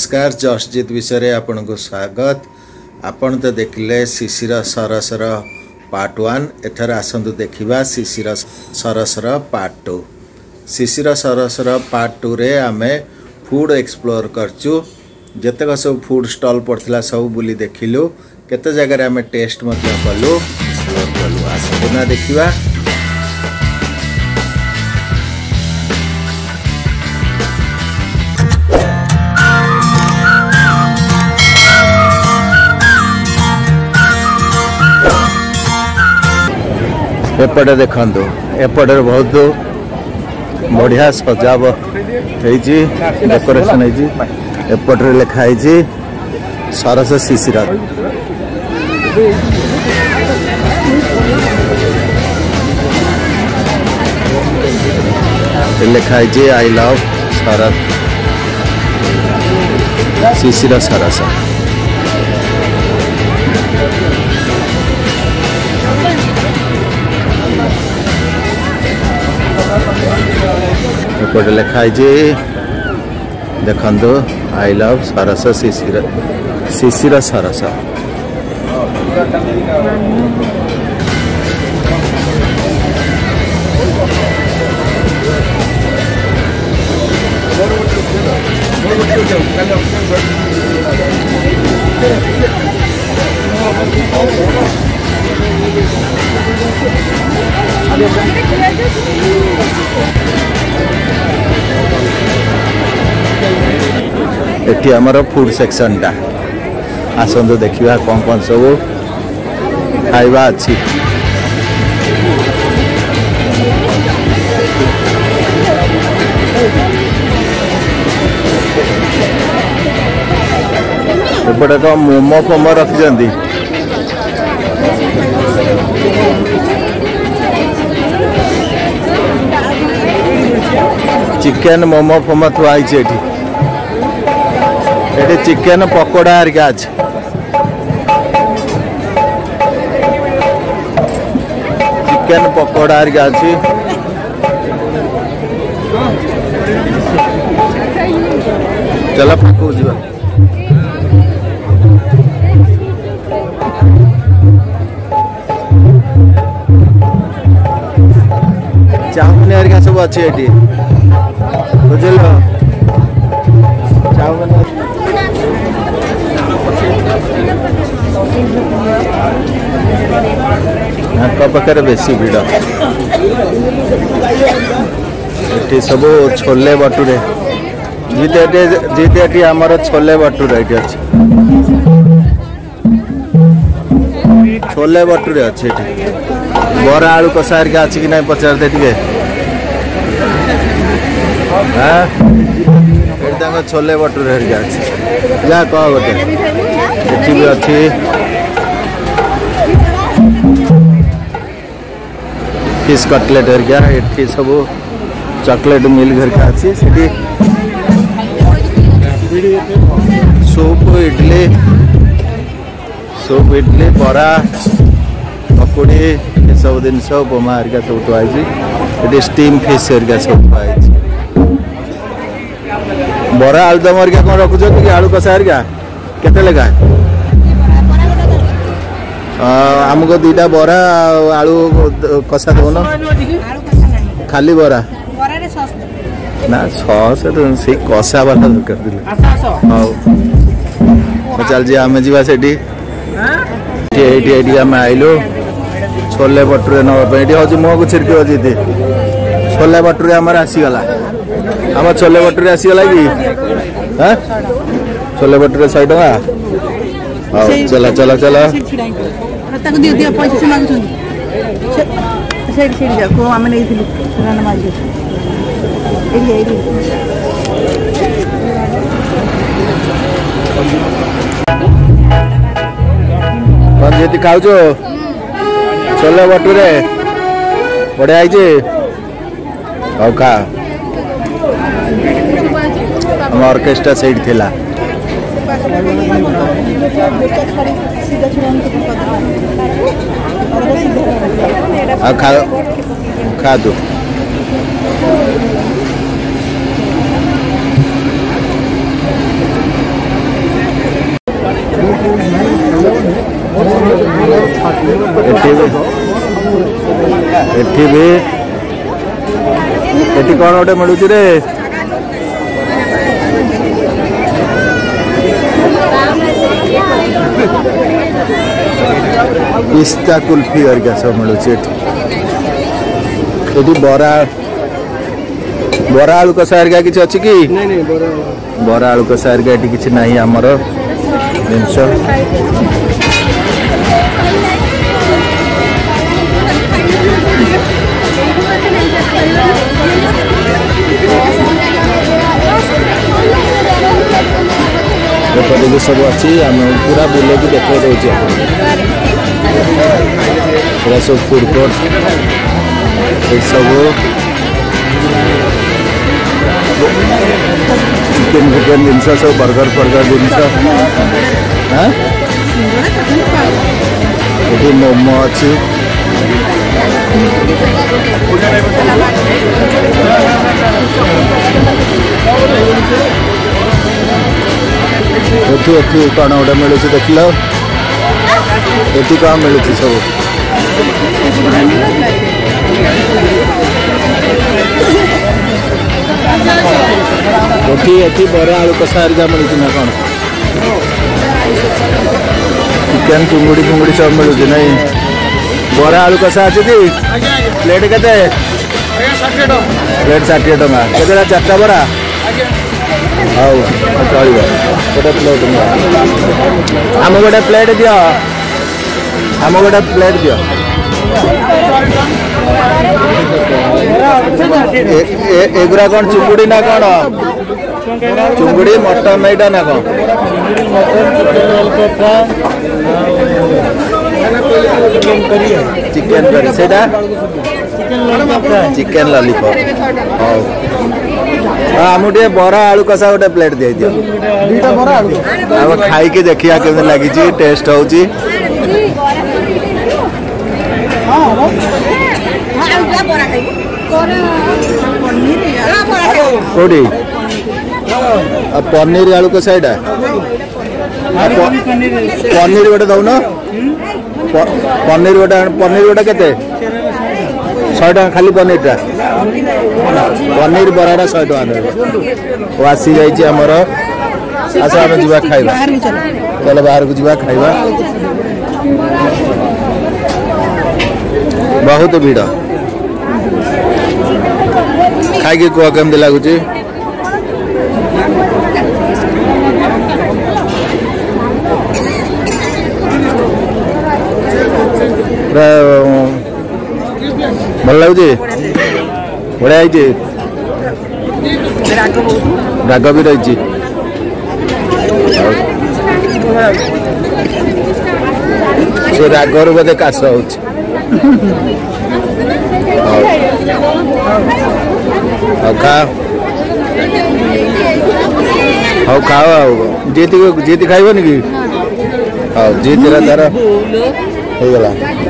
नमस्कार जसजित विषय आपन को स्वागत। आपण तो देखिले शिशिर सरसर पार्ट 1। एथर आसंतु देखिबा शिशिर सरसर पार्ट 2। शिशिर सरसर पार्ट 2 रे आमे फूड एक्सप्लोर करचु। जतक सब फूड स्टॉल पड़थिला सब बुली देखिलु। केते जगह रे आमे टेस्ट मत कलु एक्सप्लोर कलु। आसंतु ना देखिबा। एपटे देखंतु एपटे बहुत बढ़िया सजाव होइछि, डेकोरेशन होइछि। एपटे लिखा होइछि सरस शिशिर। लिखा होइछि आई लव सरस शिशिर सरस। एपटे लिखा है देखंतु आई लव सरस शिशिर शिशिर सरस। एटी आमर फूड सेक्शन टा आसंतु देखिबा कौन कौन सब खाइबा अच्छी। एपटे तो मोमो फोमो रखी चिकेन मोमो फोमो थुआई एटी चिकेन पकोड़ा हरिका अच्छे। चिकेन पकोड़ा हरिका अच्छी। चलो पाकू जीवा। चाउमिन हरिका सब अच्छे एटी बुझल। चाउमिन पाखे बेसी भिड़ ये सब छोले भटूरे जीते आमर छोले भटूरे ये अच्छे। छोले भटूरे अच्छे बरा आलू कषा हरिका अच्छी कि नहीं पचारते टे। हाँ छोले भटूरे हरिका अच्छे जहाँ कह गोटे भी अच्छी। फिश कटलेट हरिका ये सब चॉकलेट मिल हरिका अच्छी। सूप इडली बरा पकोड़ी ये सब जिन उपमा हरिका सब थुआई। स्टीम फिश हरिका सब थुआई। बरा आलुदम हरिका कौन रखुच कि आलू कषा हरिका केते लेखा? आमको दुईटा बरा आलू कषा दौन खाली बरा ना सस से कषा वाला दरकार। हाँ चल जी आम जा आम आइलु छोले भटूरे नापी हूँ मुह को छिड़क अच्छी। छोले भटूरे आमर आसीगला आम छोले भटूरे आसीगला कि छोले भटूरे 100 टका। हाँ चला चला चला जी खाऊ छोले भटूरे बढ़िया है खा। हम ऑर्केस्ट्रा साइड थिला खा दो। एठी भी एठी कौन गोटे मिलूँ रे पिस्ता कुल्फी हरिका सब मिलूँ एठी बरा बरा आलू कषा हरिका किसी अच्छी कि बरा आलू कषा हरिका एठी किसी नहीं आमर जिनस सब अच्छी आम पूरा बुले की देखे दूचे पूरा सब फूड कोर्ट सब चिकेन फिकेन जिनस सब बर्गर फर्गर जिनस ये मोमो अच्छी एठी कौन गोटे मिलूँ देख लो एठी कौन मिलूँ सब एठी बरा आलू कषा हरिका मिलूँ ना कौन चिकेन चुंगुड़ी फुंगुड़ी सब मिलूँ नहीं बरा आलू कषा अच्छी कि प्लेट के प्लेट 60 टका के 4टा बरा हाउ चलो गोटे प्लेट आम गोटे प्लेट दियो आम गोटे प्लेट दियो एगुरा कौन चुंगुड़ी ना कौन चुंगुड़ी मटन एटा ना कौन चिकेन करी सेटा चिकेन लॉलीपॉप हाउ आम टे बरा आलू कषा गोटे प्लेट दे दियो आम खाई के देखिया केमती लगी टेस्ट होची कोडी पनीर आलू कषा एटा पनीर गोटे दौन पनीर गोटे केते 100 टका खाली पनीर टा पनीर बराटा 100 टका वो आसी जाइए आमर आस आम जा खाइबा चलो बाहर को जा खाइबा बहुत भीड़ खाई कह केमती लगुच भल लगुच बढ़िया राग भी रही से रागर बोधे काश हो खाओ जीती खाइबन कि हाँ जीत तार होगला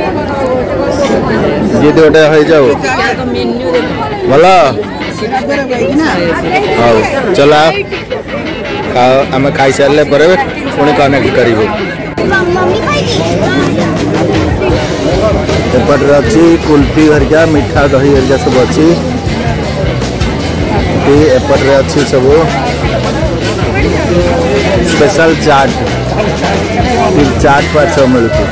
जीत गोटे हो जाओ भल हाँ चल आम खाई सारे पुणी कनेक्ट करूँ एपटे अच्छी कुल्फी हरिका मिठा दही हरिका सब अच्छी एपटे अच्छी सब स्पेशल चाट चाट पाट सब मिलती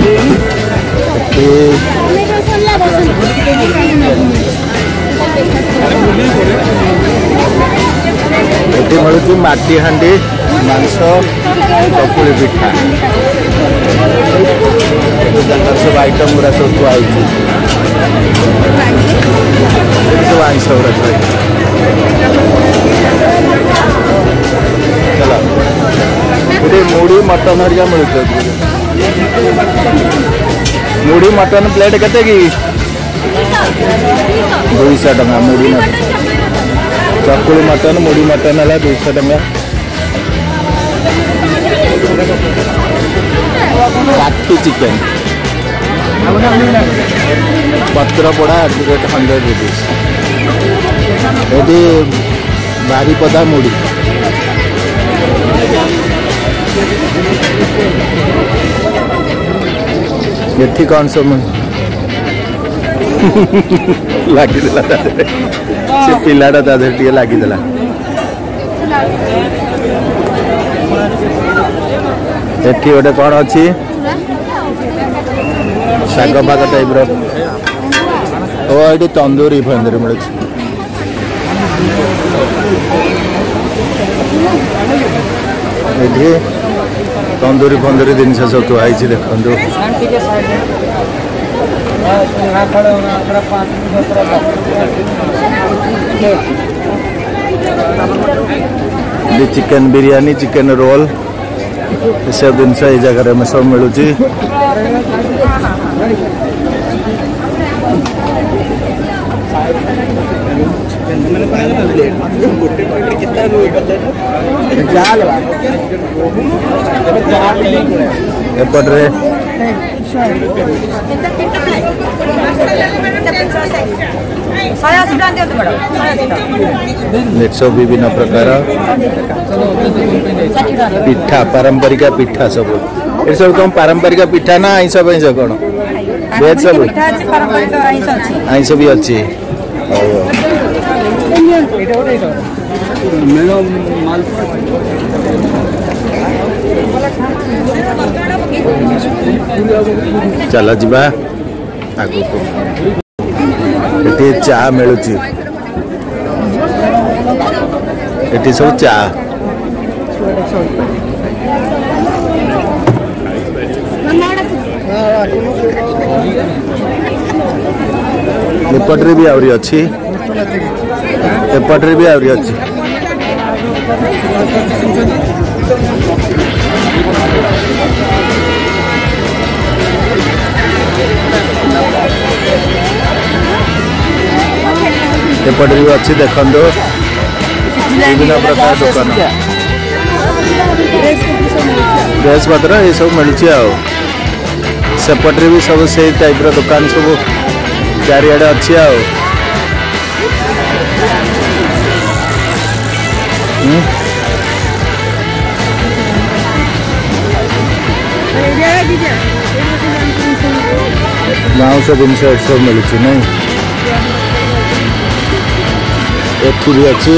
ये मिलूँ माटी हांडी मांस चकुली पिठा सब आइटम गुरा सब थुआई सब आइस गुरा चलो ये मुड़ी मटन हरिका मिलूँ मुड़ी मटन प्लेट केते कि 200 टका मुड़ी मटन चकुली मटन मुड़ी मटन है 200 टका काठी चिकेन पत्र पड़ा रेट 100 रुपीज ये बारीपदा मुड़ी ये कौन सब लागिदेला से पिलाटा टे लागिदेला एठी गोटे कौन अच्छी शाग फाग टाइप ये तंदूरी फंदूरी मिले ये तंदूरी फंदूरी जिन सब थुआई देखु चिकन बिरयानी चिकन रोल सब जिन जगह में सब मिलूँ एपट्रे सब विभिन्न प्रकार पिठा पारंपरिक पिठा सब ये सब कौन पारंपरिक पिठा ना आईस फैस कौन वेज सब आईस भी अच्छी चल जा आगु ये चा मिलूँ ये सब चा एपट्रे भी आहरी अच्छी एपट्रे भी आहरी अच्छी एपट्रे भी अच्छी देखो विभिन्न प्रकार दुकान ड्रेस पत्र ये सब मिलूँ सेपट्रे भी सब से टाइप दुकान सब चारिआडे अच्छी बाउंस जिन सब मिलूँ नहीं एक भी अच्छी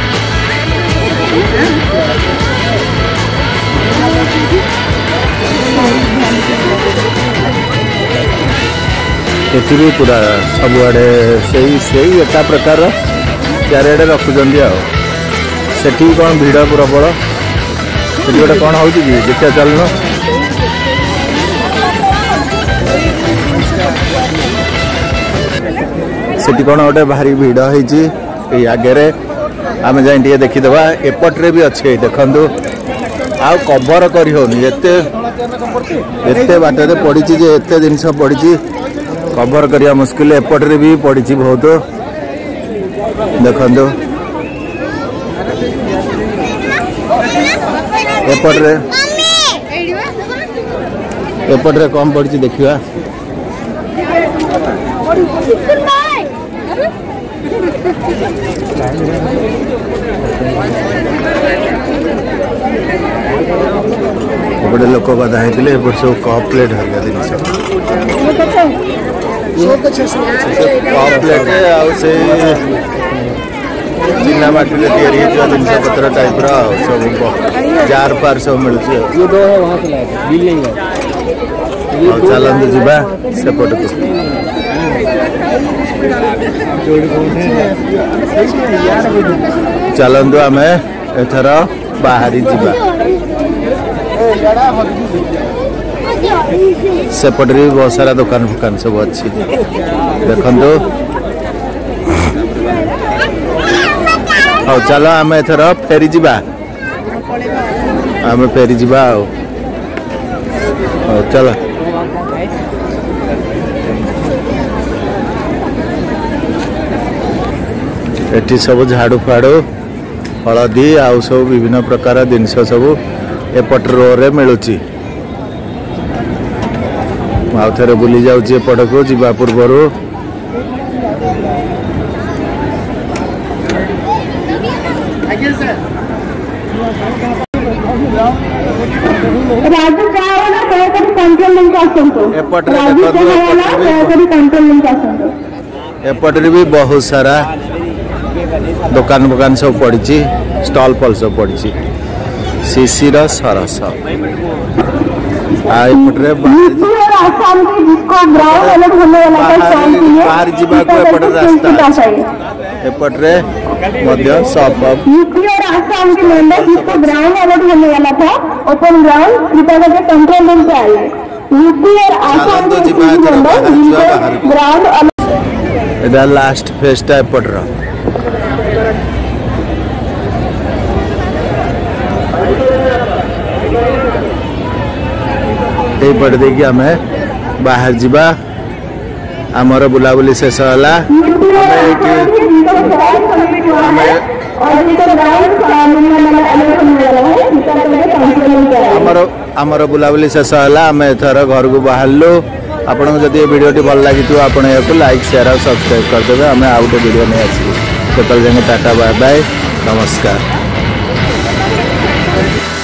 ये भी पूरा सबुआड़े से एका प्रकार चारिआडे रखुंट से कौन भिड़ प्रबल से गोटे कौन हो देखा चलना से कौन गोटे भारी भिड़ होती आगे आम जाए देखीदे एपट्रे भी अच्छे देखु आ कवर कर बाटे पड़ी एत जिन पड़ी कवर करिया मुस्किल एपट्रे भी पड़ी बहुत देखु एपट्रे कम पड़ी देखा बड़े लोक गदा होते सब कप प्लेट हरिया जिन कप प्लेट से चिना माटी जिन पत्र टाइप सब जार पार सब मिलूँ चलते जा सेपट चलतु आम एथर बाहरी जा सेपट भी बहुत सारा दुकान फुकान सब अच्छी देखु हाँ चलो आम एथर फेरी जा आम फेरी जा चलो एटी सब झाड़ू फाड़ू हलदी आउ सब विभिन्न प्रकार जिनस सब एपट रो मिलूँ आउ थे बुली जाऊँ एपट को जीवा पूर्वर राजू कंट्रोल रूम का आसंतो एपटरे राजू देखो, जहावाला एपटरे भी- दयाकरी कंट्रोल रूम का आसंतो एपटरे भी बहुत सारा दुकान बुकान सब पड़ी स्टॉल फल सब पड़ी शिशिर सरस आपटे यूपी और आसाम के जिसको ब्राउन अलर्ट होने वाला था स्टॉल के लिए बाहर जीवा को एपटे रास्ता एपटे शॉप यूपी और आसाम के मेंबर जिसको ब्राउन अलर्ट होने वाला था ओपन ग्राउंड कृपया करके कंट्रोल रूम पे आइए। यूपी और आसाम के मेंबर जिनको ब्राउन अलर्ट इधर लास्ट फेस्ट है एपटर पट देखिए आम बाहर जावा आमर बुलाबुली शेष है आमर बुलाबुली शेष है आम एथर घर को बाहरलु आपन को जब वीडियो भल लगी आप लाइक शेयर और सब्सक्राइब करदे आम आउ गोटे वीडियो नहीं आसू तो टाटा बाय बाय नमस्कार।